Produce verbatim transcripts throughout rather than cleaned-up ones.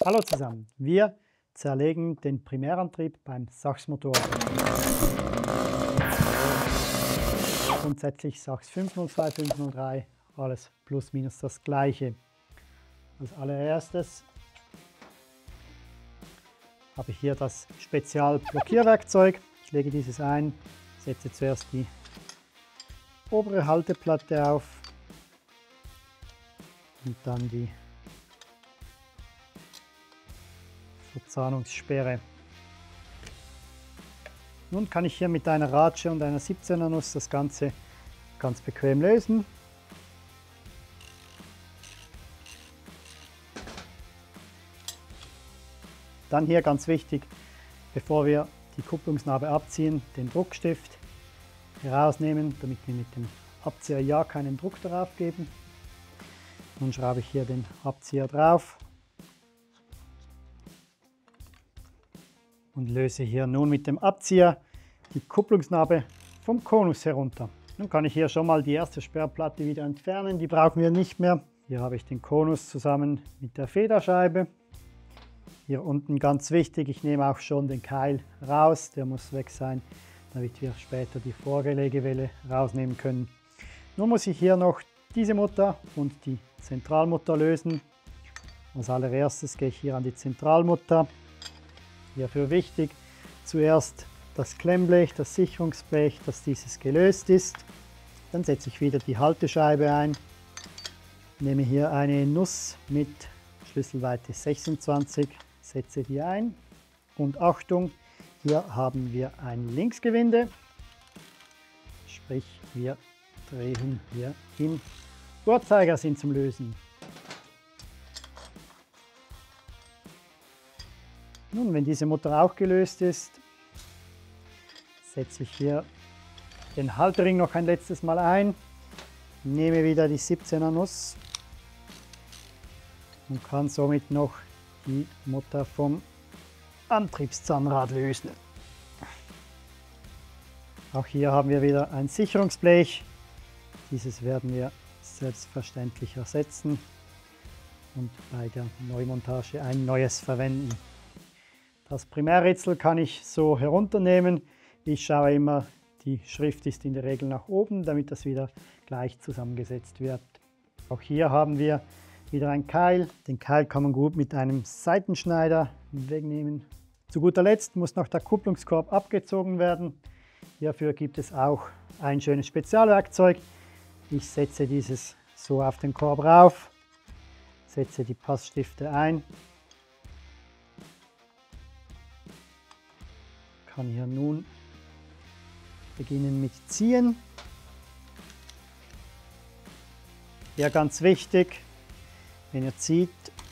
Hallo zusammen, wir zerlegen den Primärantrieb beim Sachs-Motorrad. Grundsätzlich Sachs fünf null zwei, fünf null drei, alles plus minus das gleiche. Als allererstes habe ich hier das Spezial-Blockierwerkzeug. Ich lege dieses ein, setze zuerst die obere Halteplatte auf und dann die Verzahnungssperre. Nun kann ich hier mit einer Ratsche und einer siebzehner Nuss das Ganze ganz bequem lösen. Dann hier ganz wichtig, bevor wir die Kupplungsnabe abziehen, den Druckstift herausnehmen, damit wir mit dem Abzieher ja keinen Druck darauf geben. Nun schraube ich hier den Abzieher drauf und löse hier nun mit dem Abzieher die Kupplungsnabe vom Konus herunter. Nun kann ich hier schon mal die erste Sperrplatte wieder entfernen, die brauchen wir nicht mehr. Hier habe ich den Konus zusammen mit der Federscheibe. Hier unten ganz wichtig, ich nehme auch schon den Keil raus, der muss weg sein, damit wir später die Vorgelegewelle rausnehmen können. Nun muss ich hier noch diese Mutter und die Zentralmutter lösen. Als allererstes gehe ich hier an die Zentralmutter. Hierfür wichtig, zuerst das Klemmblech, das Sicherungsblech, dass dieses gelöst ist. Dann setze ich wieder die Haltescheibe ein, nehme hier eine Nuss mit Schlüsselweite sechsundzwanzig, setze die ein und Achtung, hier haben wir ein Linksgewinde, sprich wir drehen hier im Uhrzeigersinn zum Lösen. Nun, wenn diese Mutter auch gelöst ist, setze ich hier den Halterring noch ein letztes Mal ein, nehme wieder die siebzehner Nuss und kann somit noch die Mutter vom Antriebszahnrad lösen. Auch hier haben wir wieder ein Sicherungsblech. Dieses werden wir selbstverständlich ersetzen und bei der Neumontage ein neues verwenden. Das Primärritzel kann ich so herunternehmen. Ich schaue immer, die Schrift ist in der Regel nach oben, damit das wieder gleich zusammengesetzt wird. Auch hier haben wir wieder einen Keil. Den Keil kann man gut mit einem Seitenschneider wegnehmen. Zu guter Letzt muss noch der Kupplungskorb abgezogen werden. Hierfür gibt es auch ein schönes Spezialwerkzeug. Ich setze dieses so auf den Korb rauf, setze die Passstifte ein. Kann hier nun beginnen mit Ziehen. Ja, ganz wichtig, wenn ihr zieht,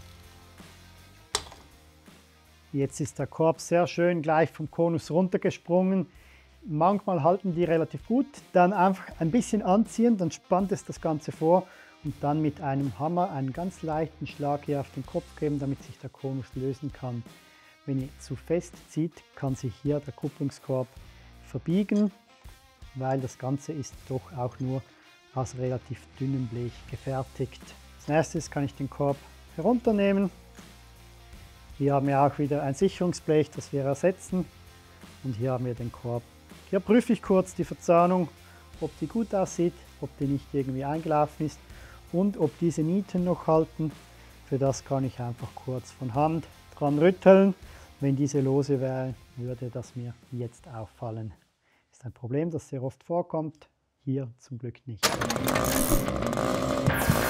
jetzt ist der Korb sehr schön gleich vom Konus runtergesprungen. Manchmal halten die relativ gut, dann einfach ein bisschen anziehen, dann spannt es das Ganze vor und dann mit einem Hammer einen ganz leichten Schlag hier auf den Kopf geben, damit sich der Konus lösen kann. Wenn ihr zu fest zieht, kann sich hier der Kupplungskorb verbiegen, weil das Ganze ist doch auch nur aus relativ dünnem Blech gefertigt. Als nächstes kann ich den Korb herunternehmen. Hier haben wir auch wieder ein Sicherungsblech, das wir ersetzen. Und hier haben wir den Korb. Hier prüfe ich kurz die Verzahnung, ob die gut aussieht, ob die nicht irgendwie eingelaufen ist und ob diese Nieten noch halten. Für das kann ich einfach kurz von Hand dran rütteln. Wenn diese lose wäre, würde das mir jetzt auffallen. Ist ein Problem, das sehr oft vorkommt, hier zum Glück nicht.